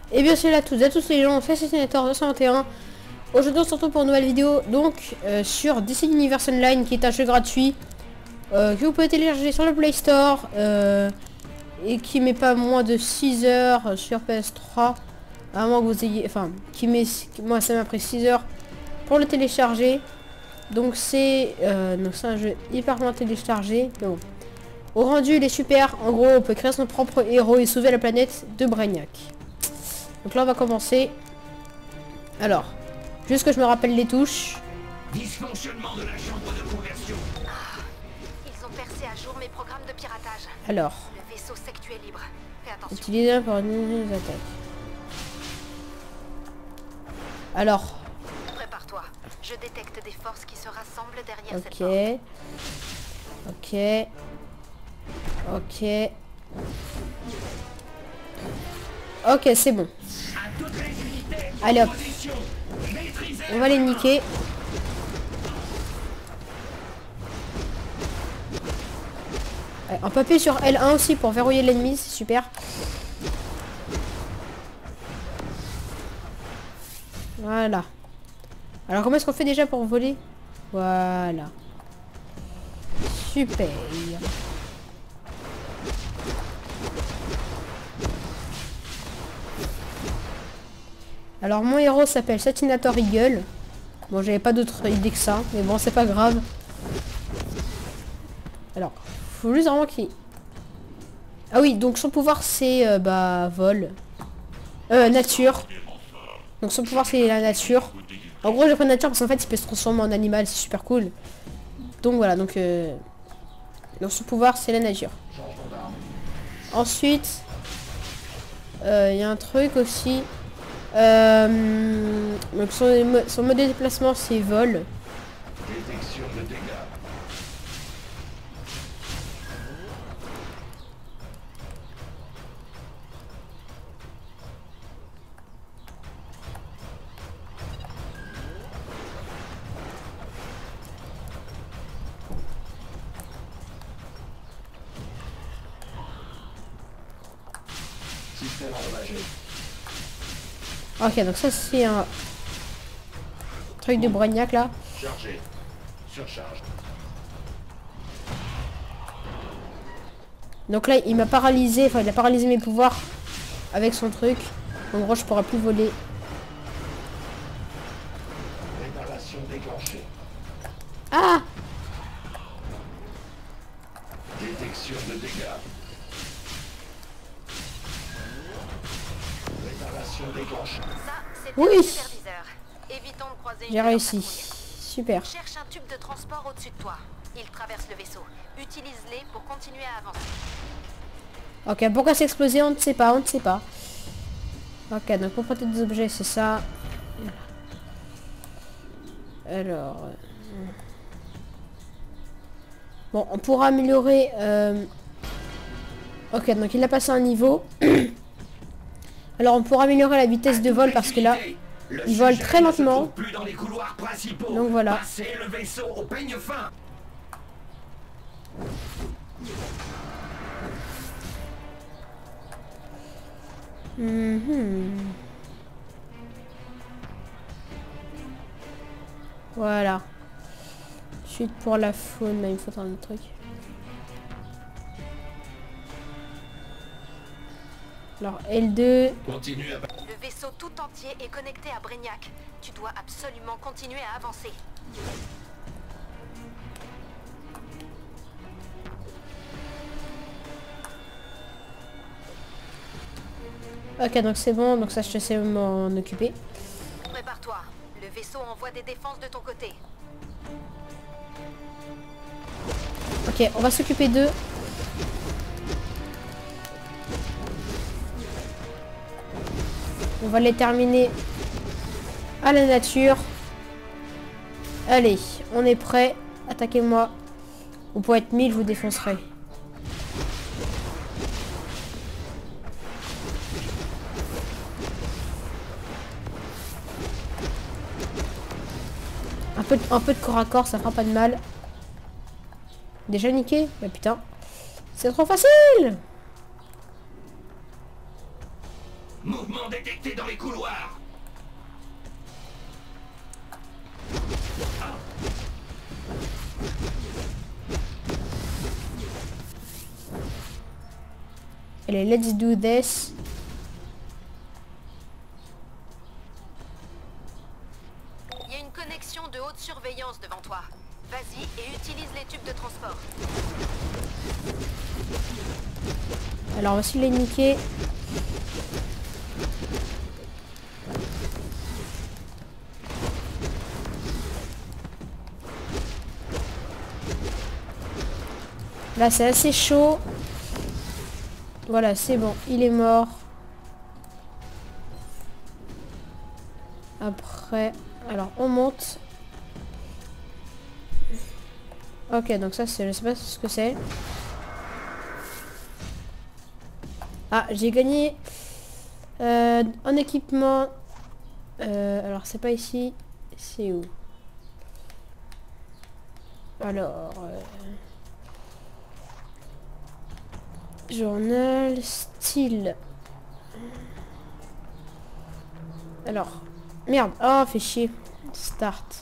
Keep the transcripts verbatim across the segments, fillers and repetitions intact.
Et bien salut à toutes et à tous les gens, c'est Sénator deux cent vingt et un. Aujourd'hui on se retrouve pour une nouvelle vidéo donc euh, sur D C Universe Online, qui est un jeu gratuit euh, que vous pouvez télécharger sur le Play Store euh, et qui met pas moins de six heures sur P S trois, à moins que vous ayez, enfin qui met, moi ça m'a pris six heures pour le télécharger. Donc c'est euh, donc c'est un jeu hyper bien téléchargé. Donc au rendu il est super. En gros on peut créer son propre héros et sauver la planète de Brainiac. Donc là on va commencer. Alors, juste que je me rappelle les touches. Dysfonctionnement de la chambre de conversion. Ah, ils ont percé à jour mes programmes de piratage. Alors, Le vaisseau sait que tu es libre. Fais attention. utiliser pour une attaque. Alors, Prépare-toi. Je détecte des forces qui se rassemblent derrière cette ok. porte. Ok. Ok. Ok, c'est bon. À toutes les unités, Allez hop, position. Maîtrisez on va les niquer. Allez, on peut appuyer sur L un aussi pour verrouiller l'ennemi, c'est super. Voilà. Alors comment est-ce qu'on fait déjà pour voler? Voilà. Super. Alors mon héros s'appelle Satinator Eagle. Bon, j'avais pas d'autre idée que ça, mais bon, c'est pas grave. Alors, faut juste vraiment qu'il... Ah oui, donc son pouvoir c'est euh, bah vol. Euh, nature. Donc son pouvoir c'est la nature. En gros, je prends nature parce qu'en fait il peut se transformer en animal, c'est super cool. Donc voilà, donc euh... donc son pouvoir c'est la nature. Ensuite, il euh, y a un truc aussi. Euh, donc son, son mode de déplacement c'est vol. Détection de dégâts. Système endommagé. Ok, donc ça c'est un truc de Brainiac là. Chargé. Surcharge. Donc là il m'a paralysé, enfin il a paralysé mes pouvoirs avec son truc. En gros je pourrai plus voler. Réparation déclenchée. Ah! Détection de dégâts. Réparation déclenchée. Ça, c'est Oui. le superviseur. Évitons de croiser une J'ai erreur réussi. patrouille. Super. Cherche un tube de transport au-dessus de toi. Il traverse le vaisseau. Utilise-les pour continuer à avancer. Ok, pourquoi c'est explosé? On ne sait pas, on ne sait pas. Ok, donc pour protéger des objets, c'est ça. Alors... euh, bon, on pourra améliorer... Euh... Ok, donc il a passé un niveau. Alors on pourra améliorer la vitesse de vol parce que là, il vole très lentement. Plus dans les couloirs principaux. Donc voilà. Passez le vaisseau au peigne fin. Mhm. Voilà. Ensuite pour la faune, là, il me faut un autre truc. Alors L deux. Continue à... Le vaisseau tout entier est connecté à Brainiac. Tu dois absolument continuer à avancer. Ok, donc c'est bon, donc ça je sais m'en occuper. Prépare-toi. Le vaisseau envoie des défenses de ton côté. Ok, on va s'occuper d'eux. On va les terminer à la nature. Allez, on est prêt. Attaquez-moi. Vous pouvez être mille, je vous défoncerai. Un peu, un peu de corps à corps, ça fera pas de mal. Déjà niqué? Bah putain. C'est trop facile! Mouvement Munitions détectées dans les couloirs. Allez, let's do this. Il y a une connexion de haute surveillance devant toi. Vas-y et utilise les tubes de transport. Alors voici les niquer. Là c'est assez chaud. Voilà, c'est bon, il est mort. Après, alors on monte. Ok, donc ça c'est, je sais pas ce que c'est. Ah, j'ai gagné euh, un équipement. Euh, alors c'est pas ici, c'est où? Alors... Euh... Journal, style. Alors, merde, oh, fait chier. Start.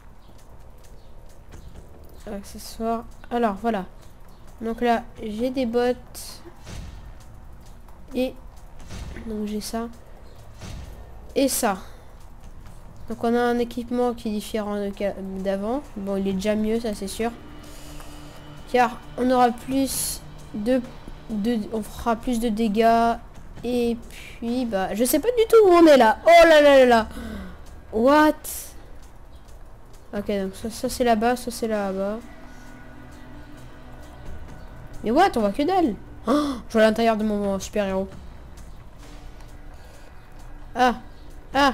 Accessoires. Alors, voilà. Donc là, j'ai des bottes. Et... Donc j'ai ça. Et ça. Donc on a un équipement qui est différent d'avant. Bon, il est déjà mieux, ça c'est sûr. Car on aura plus de... De, on fera plus de dégâts. Et puis bah je sais pas du tout où on est là. Oh là là là là. What? Ok, donc ça, ça c'est là-bas, ça c'est là-bas. Mais what? On voit que dalle. Oh, je vois l'intérieur de mon super héros. Ah. Ah.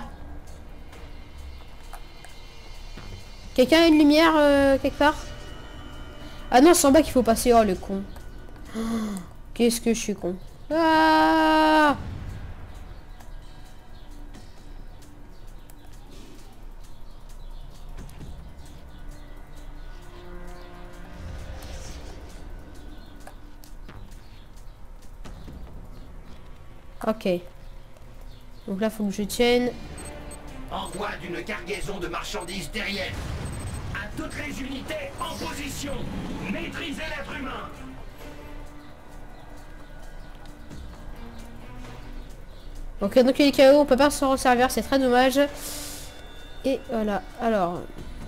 Quelqu'un a une lumière euh, quelque part? Ah non, c'est en bas qu'il faut passer. Oh le con. Oh. Qu'est-ce que je suis con. Ah! Ok. Donc là, faut que je tienne. Envoi d'une cargaison de marchandises terriennes. À toutes les unités en position. Maîtrisez l'être humain. Ok, donc il est K O, on peut pas s'en resservir, c'est très dommage. Et voilà, alors...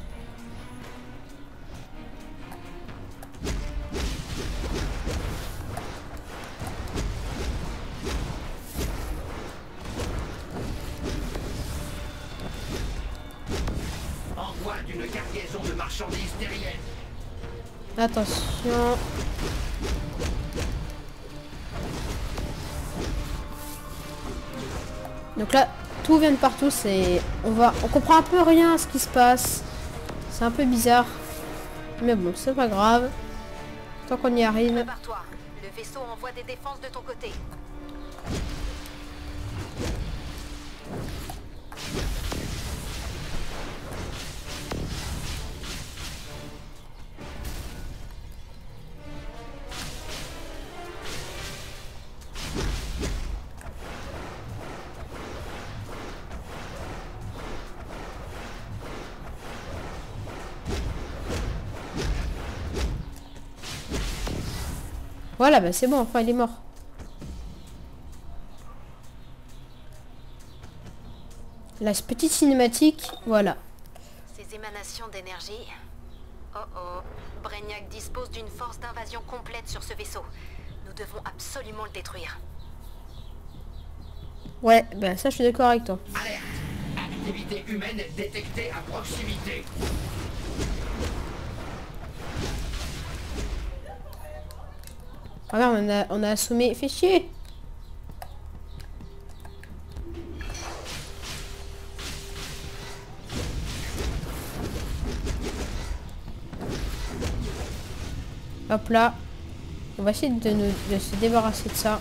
Envoi d'une cargaison de marchandises terriennes. Attention... Donc là, tout vient de partout, c'est... On va... On comprend un peu rien à ce qui se passe. C'est un peu bizarre. Mais bon, c'est pas grave. Tant qu'on y arrive... Prépare-toi. Le vaisseau envoie des défenses de ton côté. Voilà, bah c'est bon, enfin il est mort. La petite cinématique, voilà. Ces émanations d'énergie... Oh oh. Brainiac dispose d'une force d'invasion complète sur ce vaisseau. Nous devons absolument le détruire. Ouais, bah ça je suis d'accord avec toi. Alerte. Activité humaine détectée à proximité. Ah merde, on a, on a assommé... Fais chier. Hop là. On va essayer de, nous, de se débarrasser de ça.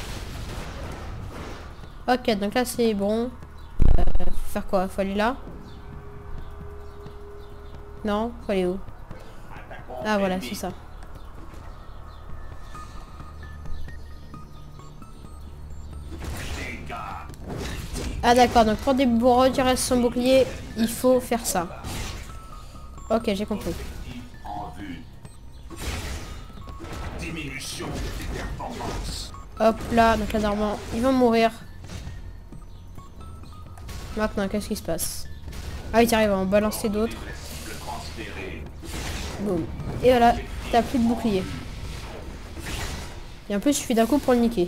Ok, donc là c'est bon. Euh, faut faire quoi? Faut aller là. Non, faut aller où? Ah voilà, c'est ça. Ah d'accord, donc pour, des, pour retirer son bouclier, il faut faire ça. Ok, j'ai compris. Hop là, donc là normalement, ils vont mourir. Maintenant, qu'est-ce qui se passe? Ah, il arrive à en balancer d'autres. Boum. Et voilà, t'as plus de bouclier. Et en plus, il suffit d'un coup pour le niquer.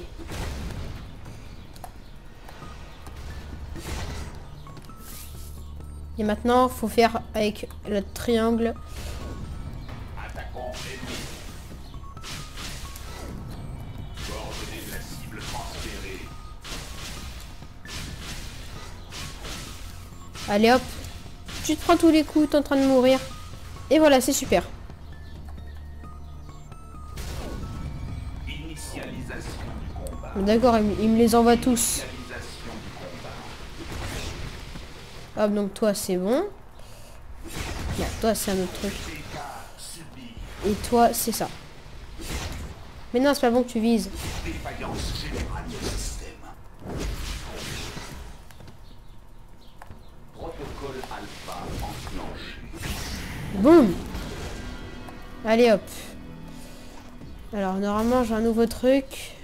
Et maintenant, faut faire avec le triangle. Allez hop, tu te prends tous les coups, t'es en train de mourir. Et voilà, c'est super. D'accord, il, il me les envoie tous. Hop, donc toi c'est bon. Non, toi c'est un autre truc. Et toi c'est ça. Mais non, c'est pas bon que tu vises. Boum. Allez hop. Alors normalement j'ai un nouveau truc.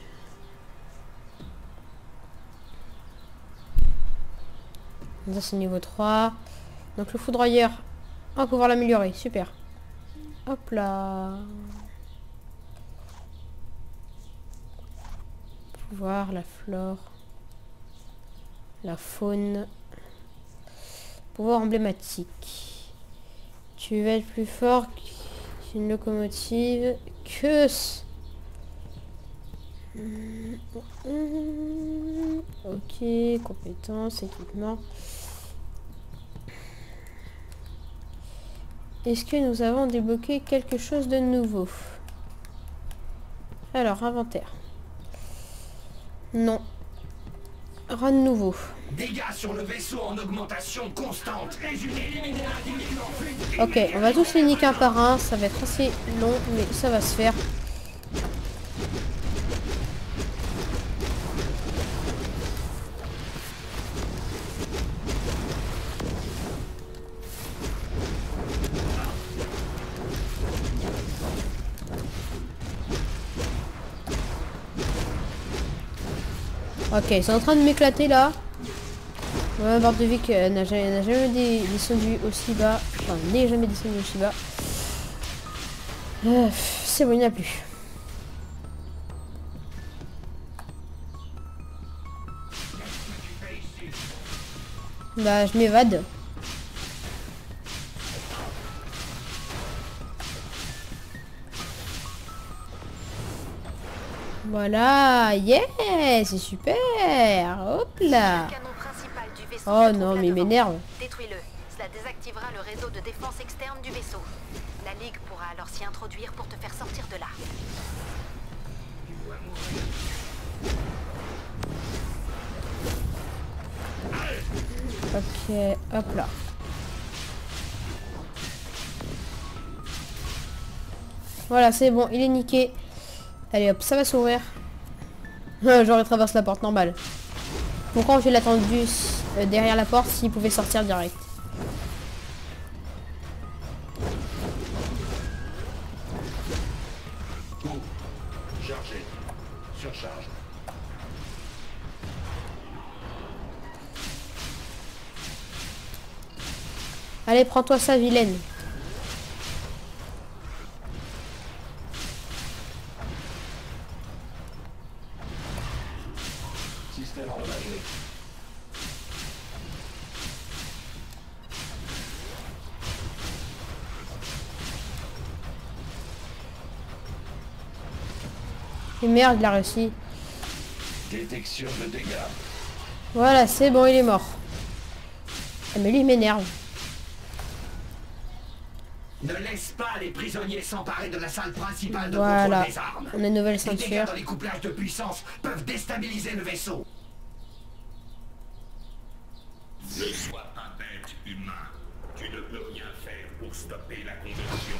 Ça c'est niveau trois. Donc le foudroyeur, on va pouvoir l'améliorer. Super. Hop là. Pouvoir, la flore. La faune. Pouvoir emblématique. Tu vas être plus fort qu'une locomotive. Que... Ok, compétences, équipement. Est-ce que nous avons débloqué quelque chose de nouveau? Alors, inventaire. Non. Rien de nouveau. Dégâts sur le vaisseau en augmentation constante. Éliminer l'individu. Ok, on va tous les niquer un par un. Ça va être assez long, mais ça va se faire. Ok, ils sont en train de m'éclater là. Ouais, Bordevik euh, n'a jamais, n'a jamais dé descendu aussi bas. Enfin, n'est jamais descendu aussi bas. Euh, C'est bon, il n'y en a plus. Bah, je m'évade. Voilà, yeah, c'est super. Hop là. Oh non, mais il m'énerve. Détruis-le. Cela désactivera le réseau de défense externe du vaisseau. La Ligue pourra alors s'y introduire pour te faire sortir de là. Ok, hop là. Voilà, c'est bon, il est niqué. Allez hop, ça va s'ouvrir. J'aurais traversé la porte normale. Pourquoi j'ai attendu euh, derrière la porte s'il pouvait sortir direct? Chargé. Surcharge. Allez, prends-toi ça, vilaine. Système endommagé. Et merde, il a réussi. Détection de dégâts. Voilà, c'est bon, il est mort. Ah, mais lui, il m'énerve. Ne laisse pas les prisonniers s'emparer de la salle principale de Voilà. contrôle des armes. On a une nouvelle Les dégâts ceinture. dans les couplages de puissance peuvent déstabiliser le vaisseau. Ne sois pas bête, humain. Tu ne peux rien faire pour donc stopper la conversion.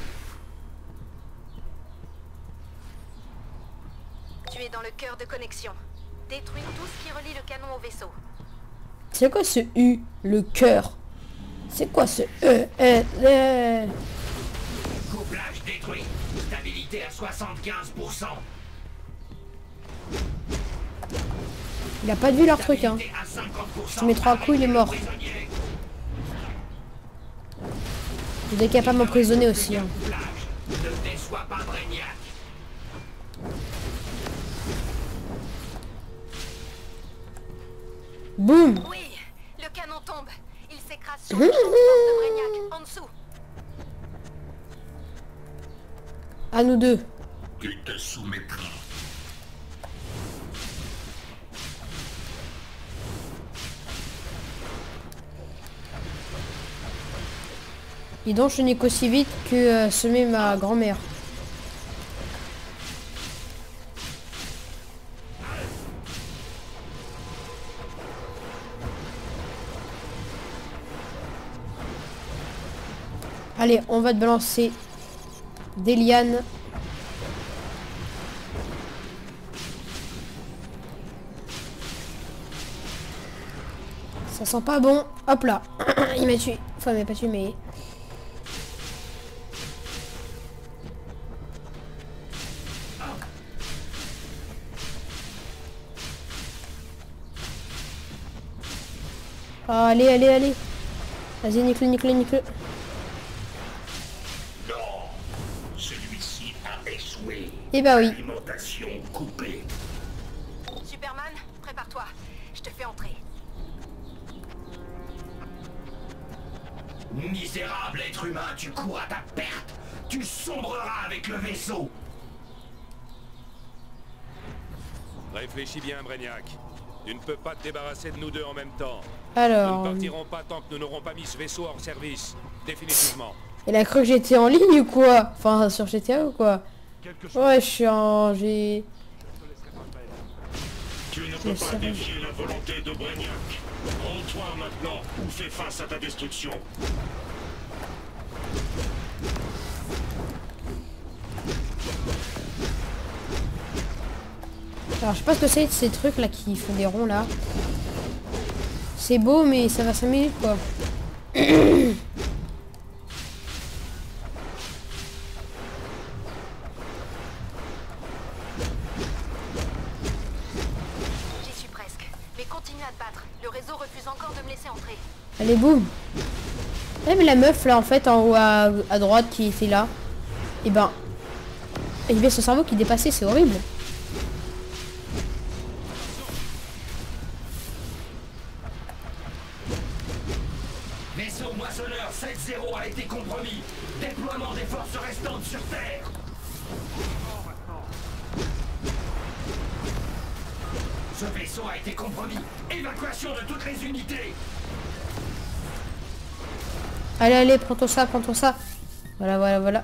Tu es dans le cœur de connexion. Détruis tout ce qui relie le canon au vaisseau. C'est quoi ce U? Le cœur. C'est quoi ce E? E, E Couplage détruit. Stabilité à soixante-quinze pour cent. Il a pas vu leur truc, hein. Tu mets trois coups, il est mort. Il est capable de m'emprisonner aussi, hein. Ne déçois pas Brainiac. Boum. Oui, le canon tombe. Il s'écrase sur le champ de force de Brainiac, en dessous. À nous deux. Tu te soumettras. Et donc je n'ai qu'aussi vite que euh, semer ma grand-mère. Allez, on va te balancer des lianes. Ça sent pas bon. Hop là. Il m'a tué. Enfin, il m'a pas tué, mais... Ah, allez, allez, allez. Vas-y, nique-le, nique-le, nique-le. Non, celui-ci a échoué. Eh bah oui. Alimentation coupée. Superman, prépare-toi. Je te fais entrer. Misérable être humain, tu cours à ta perte. Tu sombreras avec le vaisseau. Réfléchis bien, Brainiac. Tu ne peux pas te débarrasser de nous deux en même temps. Alors... Nous ne partirons pas tant que nous n'aurons pas mis ce vaisseau hors service. Définitivement. Il a cru que j'étais en ligne ou quoi? Enfin, sur G T A ou quoi? Ouais, je suis en... J'ai... Tu ne peux pas défier la volonté de Brainiac. Rends-toi maintenant ou fais face à ta destruction. Alors, je sais pas ce que c'est ces trucs là qui font des ronds là. C'est beau, mais ça va cinq minutes quoi. J'y suis presque. Mais continue à te battre. Le réseau refuse encore de me laisser entrer. Allez, boum. Eh, mais la meuf là en fait en haut à, à droite qui était là. Et ben... Il y avait son cerveau qui dépassait, c'est horrible. Vaisseau moissonneur sept zéro a été compromis. Déploiement des forces restantes sur Terre. Ce vaisseau a été compromis. Évacuation de toutes les unités. Allez, allez, prends-toi ça, prends-toi ça. Voilà, voilà, voilà.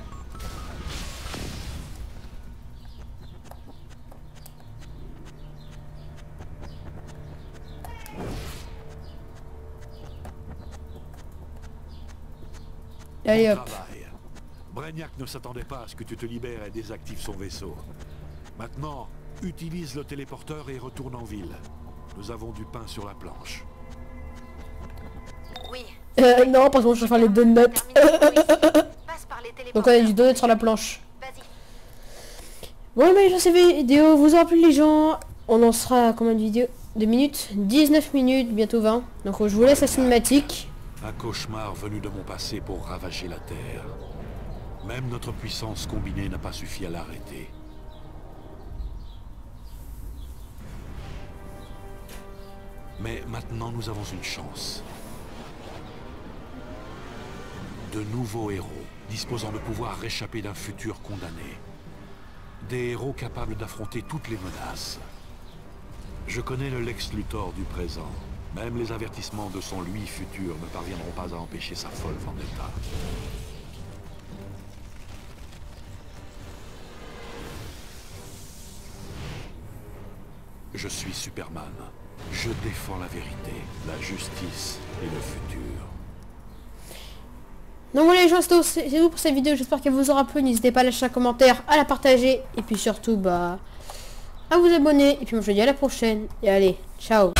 Allez hop. Travail. Brainiac ne s'attendait pas à ce que tu te libères et désactives son vaisseau. Maintenant, utilise le téléporteur et retourne en ville. Nous avons du pain sur la planche. Oui. Euh, non, parce qu'on je vais faire les donuts. Passe par les téléporteurs. Donc on a du donut sur la planche. Vas-y. Bon, mais je sais vidéo, vous en rappelez les gens. On en sera à combien de vidéos? deux minutes, dix-neuf minutes, bientôt vingt. Donc je vous laisse la cinématique. Un cauchemar venu de mon passé pour ravager la Terre. Même notre puissance combinée n'a pas suffi à l'arrêter. Mais maintenant nous avons une chance. De nouveaux héros, disposant de pouvoir réchapper d'un futur condamné. Des héros capables d'affronter toutes les menaces. Je connais le Lex Luthor du présent. Même les avertissements de son lui futur ne parviendront pas à empêcher sa folle vendetta. Je suis Superman. Je défends la vérité, la justice et le futur. Donc voilà les gens, c'est tout, c'est tout pour cette vidéo, j'espère qu'elle vous aura plu, n'hésitez pas à lâcher un commentaire, à la partager, et puis surtout, bah, à vous abonner, et puis moi je vous dis à la prochaine, et allez, ciao.